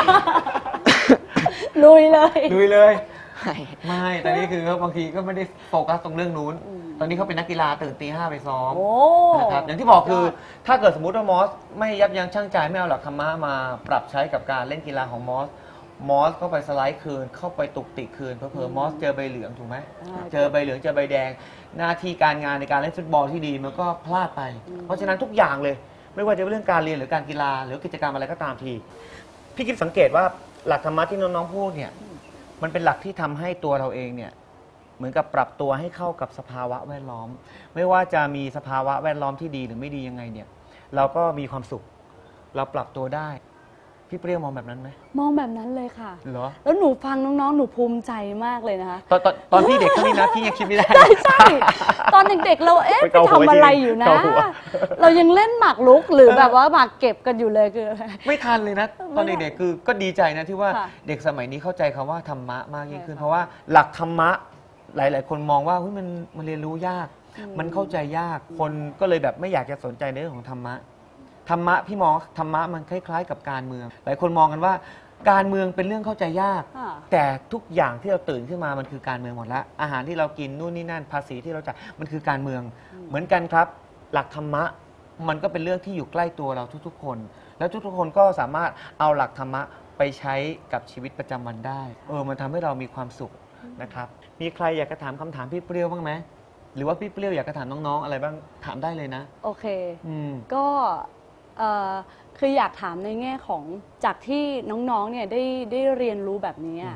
[SPEAKER 9] ลุยเลย
[SPEAKER 2] ลุยเลย
[SPEAKER 3] ไม่
[SPEAKER 2] ไม่แต่นี่คือบางทีก็ไม่ได้โฟกัสตรงเรื่องนู้น ตอนนี้เขาเป็นนักกีฬาตื่นตีห้าไปซ้อม
[SPEAKER 9] โอ้
[SPEAKER 2] นะครับอย่างที่บอกคือถ้าเกิดสมมติว่ามอสไม่ยับยั้งชั่งใจไม่เอาหลักธรรมะมาปรับใช้กับการเล่นกีฬาของมอสมอสเข้าไปสไลด์คืนเข้าไปตุกติกคืนเพอเพอๆมอสเจอใบเหลืองถูกไหมเจอใบเหลืองเจอใบแดง หน้าที่การงานในการเล่นฟุตบอลที่ดีมันก็พลาดไป เพราะฉะนั้นทุกอย่างเลย ไม่ว่าจะเป็นเรื่องการเรียนหรือการกีฬาหรือกิจกรรมอะไรก็ตามทีพี่กิ๊ฟสังเกตว่าหลักธรรมะที่น้องๆพูดเนี่ยมันเป็นหลักที่ทำให้ตัวเราเองเนี่ยเหมือนกับปรับตัวให้เข้ากับสภาวะแวดล้อม ไม่ว่าจะมีสภาวะแวดล้อมที่ดีหรือไม่ดียังไงเนี่ยเราก็มีความสุข เราปรับตัวได้พี่เปรี้ยวมองแบบนั้นไหม
[SPEAKER 9] มองแบบนั้นเลยค่ะ
[SPEAKER 2] เหรอ
[SPEAKER 9] แล้วหนูฟังน้องๆ หนูภูมิใจมากเลยนะคะ
[SPEAKER 2] ตอนตอนตอนพี่เด็กเท่านี้นะพี่ยังคิดไม่ได้
[SPEAKER 9] ใช่ใช่ตอนเด็กๆ เราเอ๊ะ
[SPEAKER 2] ไป
[SPEAKER 9] ไป
[SPEAKER 2] เกาหัว
[SPEAKER 9] ทำอะไรอยู่นะ
[SPEAKER 2] เกาหัว
[SPEAKER 9] เรายังเล่นหมากรุกหรือแบบว่าหมากเก็บกันอยู่เลยคืออะไร
[SPEAKER 2] ไม่ทันเลยนะ ตอนเด็กๆคือก็ดีใจนะที่ว่า
[SPEAKER 9] ค่ะ
[SPEAKER 2] เด็กสมัยนี้เข้าใจคำว่าธรรมะมากยิ่งขึ้น
[SPEAKER 9] ใช่ค่ะ
[SPEAKER 2] เพราะว่าหลักธรรมะหลาย ๆ คนมองว่าเฮ้ยมันมันเรียนรู้ยาก
[SPEAKER 9] อืม
[SPEAKER 2] มันเข้าใจยากคนก็เลยแบบไม่อยากจะสนใจในเรื่องของธรรมะธรรมะพี่มองว่าธรรมะมันคล้ายๆ กับการเมือง หลายคนมองกันว่าการเมืองเป็นเรื่องเข้าใจยาก
[SPEAKER 9] ค่ะ
[SPEAKER 2] แต่ทุกอย่างที่เราตื่นขึ้นมามันคือการเมืองหมดแล้วอาหารที่เรากินนู่นนี่นั่นภาษีที่เราจ่ายมันคือการเมือง เหมือนกันครับ หลักธรรมะมันก็เป็นเรื่องที่อยู่ใกล้ตัวเราทุกๆ คน แล้วทุกๆ คนก็สามารถเอาหลักธรรมะไปใช้กับชีวิตประจำวันได้เออมันทำให้เรามีความสุขนะครับมีใครอยากจะถามคำถามพี่เปรี้ยวบ้างไหมหรือว่าพี่เปรี้ยวอยากจะถามน้องๆอะไรบ้างถามได้เลยนะ
[SPEAKER 9] โอเค
[SPEAKER 2] อืม
[SPEAKER 9] ก็เอ่อคืออยากถามในแง่ของจากที่น้องๆ เนี่ยได้ได้เรียนรู้แบบนี้อะ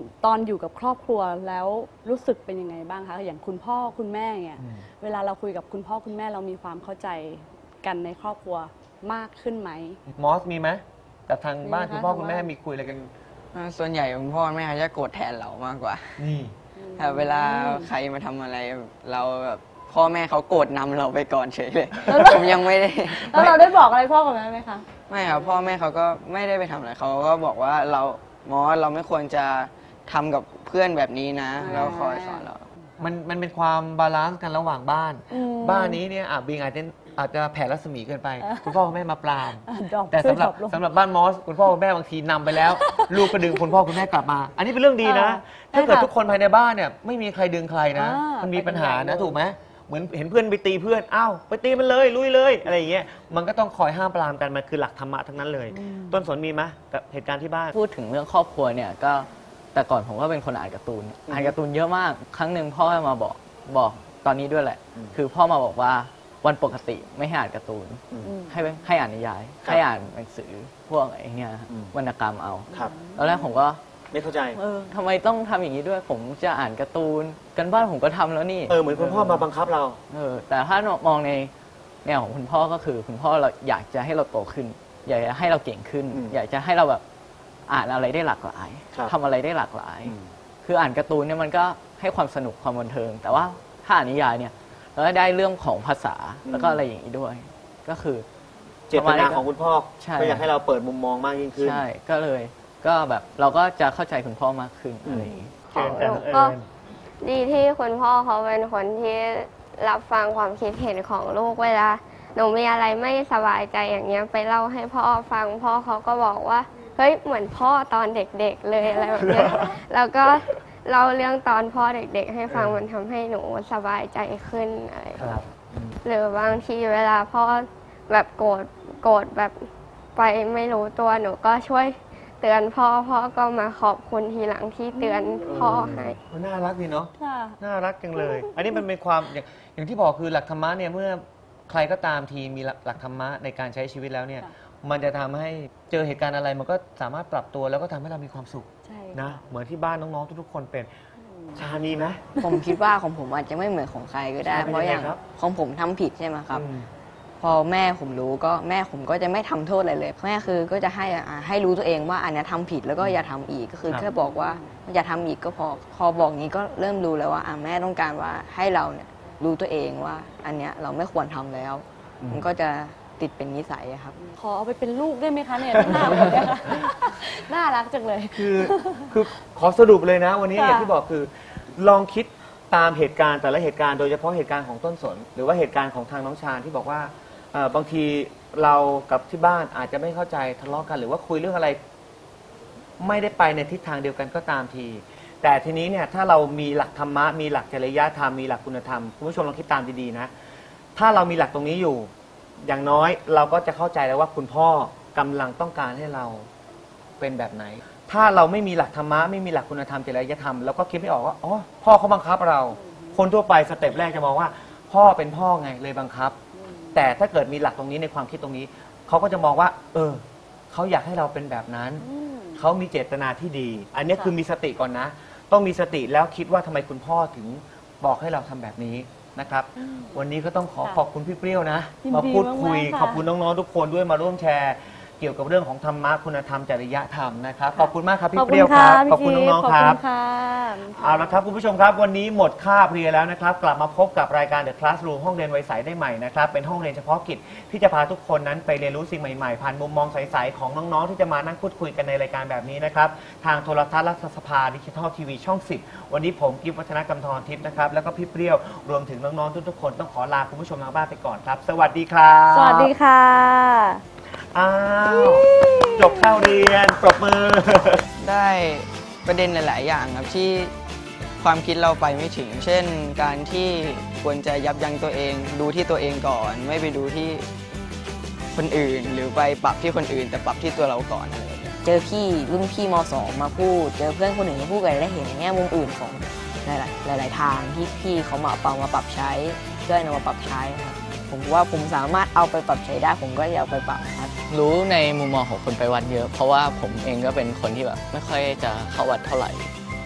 [SPEAKER 9] ตอนอยู่กับครอบครัวแล้วรู้สึกเป็นยังไงบ้างคะอย่างคุณพ่อคุณแม่เนี่ยเวลาเราคุยกับคุณพ่อคุณแม่เรามีความเข้าใจกันในครอบครัวมากขึ้นไหม
[SPEAKER 2] มอสมีไหมกับทางบ้านคุณพ่อคุณแม่มีคุยอะไรกัน
[SPEAKER 3] ส่วนใหญ่คุณพ่อแม่เขาจะโกรธแทนเรามากกว่า
[SPEAKER 2] นี่
[SPEAKER 3] แต่เวลาใครมาทำอะไรเราแบบพ่อแม่เขาโกรธนำเราไปก่อนเฉยเลยผมยังไม่ได้
[SPEAKER 9] แล้วเราได้บอกอะไรพ่อกับแม่ไหมคะ
[SPEAKER 3] ไม่ครับพ่อแม่เขาก็ไม่ได้ไปทำอะไรเขาก็บอกว่าเรามอสเราไม่ควรจะทำกับเพื่อนแบบนี้นะแล้วคอยสอนเรา
[SPEAKER 2] มันมันเป็นความบาลานซ์กันระหว่างบ้าน บ้านนี้เนี่ยอ่ะบิงอาจจะอาจจะแผ่รัศมีเกินไป คุณพ่อคุณแม่มาปรามแต่สำหรับสำหรับบ้านมอสคุณพ่อคุณแม่บางทีนำไปแล้ว ลูกก็ดึงคุณพ่อคุณแม่กลับมา อันนี้เป็นเรื่องดีนะ ถ้าเกิดทุกคนภายในบ้านเนี่ยไม่มีใครดึงใครนะมันมีปัญหานะถูกไหมเหมือนเห็นเพื่อนไปตีเพื่อนอ้าวไปตีมันเลยลุยเลยอะไรอย่างเงี้ยมันก็ต้องคอยห้ามปรามกันมันคือหลักธรรมะทั้งนั้นเลย ต้นสนมีไหมกับเหตุการณ์ที่บ้าน
[SPEAKER 6] พูดถึงเรื่องครอบครัวเนี่ยก็แต่ก่อนผมก็เป็นคนอ่านการ์ตูนอ่านการ์ตูนเยอะมากครั้งหนึ่งพ่อมาบอกบอกตอนนี้ด้วยแหละคือพ่อมาบอกว่าวันปกติไม่ให้อ่านการ์ตูนให้ให้อ่านนิยายให้อ่านหนังสือพวกไอ้นี่วรรณกรรมเอาตอนแรกผมก็
[SPEAKER 2] ไม่เข้าใจ
[SPEAKER 6] เออทำไมต้องทำอย่างนี้ด้วยผมจะอ่านการ์ตูนกันบ้านผมก็ทำแล้วนี่
[SPEAKER 2] เออเหมือนคุณพ่อมาบังคับเรา
[SPEAKER 6] เออแต่ถ้ามองในแนวของคุณพ่อก็คือคุณพ่อเราอยากจะให้เราโตขึ้นอยากจะให้เราเก่งขึ้นอยากจะให้เราแบบอ่านอะไรได้หลากหลายทำอะไรได้หลากหลายคืออ่านการ์ตูนเนี่ยมันก็ให้ความสนุกความบันเทิงแต่ว่าถ้าอ่านนิยายเนี่ยเราได้เรื่องของภาษาแล้วก็อะไรอย่างนี้ด้วยก็คือ
[SPEAKER 2] เจตนาของคุณพ่อก็อยากให้เราเปิดมุมมองมากยิ่งขึ้น
[SPEAKER 6] ใช่ก็เลยก็แบบเราก็จะเข้าใจคุณพ่อมากขึ้นอะไรอย่างนี้
[SPEAKER 4] ก็ดีที่คุณพ่อเขาเป็นคนที่รับฟังความคิดเห็นของลูกเวลาหนูมีอะไรไม่สบายใจอย่างเงี้ยไปเล่าให้พ่อฟังพ่อเขาก็บอกว่าเฮ้ยเหมือนพ่อตอนเด็กๆเลยอะไรแบบนี้แล้วก็เล่าเรื่องตอนพ่อเด็กๆให้ฟังมันทำให้หนูสบายใจขึ้นอะไรหรือบางทีเวลาพ่อแบบโกรธโกรธแบบไปไม่รู้ตัวหนูก็ช่วยเตือนพ่อพ่อก็มาขอบคุณทีหลังที่เตือนพ่อให้
[SPEAKER 2] น่ารักดีเนาะน่ารักจังเลยอันนี้มันเป็นความอย่างอย่างที่บอกคือหลักธรรมะเนี่ยเมื่อใครก็ตามทีมีหลักธรรมะในการใช้ชีวิตแล้วเนี่ยมันจะทำให้เจอเหตุการณ์อะไรมันก็สามารถปรับตัวแล้วก็ทำให้เรามีความสุขนะเหมือนที่บ้านน้องๆทุกๆคนเป็นชามีไหม
[SPEAKER 5] ผมคิดว่าของผมอาจจะไม่เหมือนของใครก็ได้เพราะอย่างของผมทำผิดใช่ไหมครับพอแม่ผมรู้ก็แม่ผมก็จะไม่ทำโทษอะไรเลยแม่คือก็จะให้ให้รู้ตัวเองว่าอันนี้ทำผิดแล้วก็อย่าทำอีกก็คือแค่บอกว่าอย่าทำอีกก็พอพอบอกนี้ก็เริ่มรู้แล้วว่าแม่ต้องการว่าให้เราเนี่ยรู้ตัวเองว่าอันเนี้ยเราไม่ควรทำแล้วมันก็จะติดเป็นนิสัยครับ
[SPEAKER 9] ขอเอาไปเป็นลูกได้ไหมคะเนี่ยน่ารักน่ารักจังเลย
[SPEAKER 2] คือคือขอสรุปเลยนะวันนี้อย่างที่บอกคือลองคิดตามเหตุการณ์แต่ละเหตุการณ์โดยเฉพาะเหตุการณ์ของต้นสนหรือว่าเหตุการณ์ของทางน้องชาญที่บอกว่าบางทีเรากับที่บ้านอาจจะไม่เข้าใจทะเลาะกันหรือว่าคุยเรื่องอะไรไม่ได้ไปในทิศทางเดียวกันก็ตามทีแต่ทีนี้เนี่ยถ้าเรามีหลักธรรมะมีหลักจริยธรรมมีหลักคุณธรรมคุณผู้ชมลองคิดตามดีๆนะถ้าเรามีหลักตรงนี้อยู่อย่างน้อยเราก็จะเข้าใจแล้วว่าคุณพ่อกำลังต้องการให้เราเป็นแบบไหนถ้าเราไม่มีหลักธรรมะไม่มีหลักคุณธรรมจริยธรรมแล้วก็คิดไม่ออกว่าอ๋อพ่อเขาบังคับเราคนทั่วไปสเต็ปแรกจะมองว่าพ่อเป็นพ่อไงเลยบังคับแต่ถ้าเกิดมีหลักตรงนี้ในความคิดตรงนี้เขาก็จะมองว่าเออเขาอยากให้เราเป็นแบบนั้นเขามีเจตนาที่ดีอันนี้คือมีสติก่อนนะต้องมีสติแล้วคิดว่าทำไมคุณพ่อถึงบอกให้เราทำแบบนี้นะครับวันนี้ก็ต้องขอขอบคุณพี่เปรี้ยวนะมาพูดคุยขอบคุณน้องๆทุกคนด้วยมาร่วมแชร์เกี่ยวกับเรื่องของธรรมะคุณธรรมจริยธรรมนะครับขอบคุณมากครับพี่เปรี้ยวครับขอบคุณน้องๆครับเอาละครับคุณผู้ชมครับวันนี้หมดคาบเรียนแล้วนะครับกลับมาพบกับรายการ The Classroom ห้องเรียนวัยใสได้ใหม่นะครับเป็นห้องเรียนเฉพาะกิจที่จะพาทุกคนนั้นไปเรียนรู้สิ่งใหม่ๆผ่านมุมมองใสๆของน้องๆที่จะมานั่งพูดคุยกันในรายการแบบนี้นะครับทางโทรทัศน์รัฐสภาดิจิทัลทีวีช่องสิบวันนี้ผมกิฟต์วัฒนกำธรทิพย์นะครับแล้วก็พี่เปรี้ยวรวมถึงน้องๆทุกๆคนต้องขอลาคุณผู้ชมทางบ้านไปก่อนครับสวัสดีครับ
[SPEAKER 9] สวัสดีค่ะ
[SPEAKER 2] อ้าวจบเข้าเรียนปรบมือ
[SPEAKER 3] ได้ประเด็นหลายๆอย่างครับที่ความคิดเราไปไม่ถึงเช่นการที่ควรจะยับยั้งตัวเองดูที่ตัวเองก่อนไม่ไปดูที่คนอื่นหรือไปปรับที่คนอื่นแต่ปรับที่ตัวเราก่อนอะไรอย่างเงี้ย
[SPEAKER 5] เจอพี่รุ่นพี่ม.สอง มาพูดเจอเพื่อนคนอื่นมาพูดกันได้เห็นแง่มุมอื่นของหลายๆหลายๆทางที่พี่เขามาเอามาปรับใช้เพื่อนเอามาปรับใช้ครับผมว่าผมสามารถเอาไปปรับใช้ได้ผมก็จะเอาไปปรับครับ
[SPEAKER 6] รู้ในมุมมองของคนไปวัดเยอะเพราะว่าผมเองก็เป็นคนที่แบบไม่ค่อยจะเข้าวัดเท่าไหร่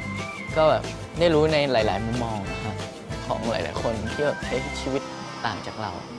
[SPEAKER 6] ก็แบบได้รู้ในหลาย ๆ มุมมองนะครับของหลาย ๆ คนที่แบบใช้ชีวิตต่างจากเรา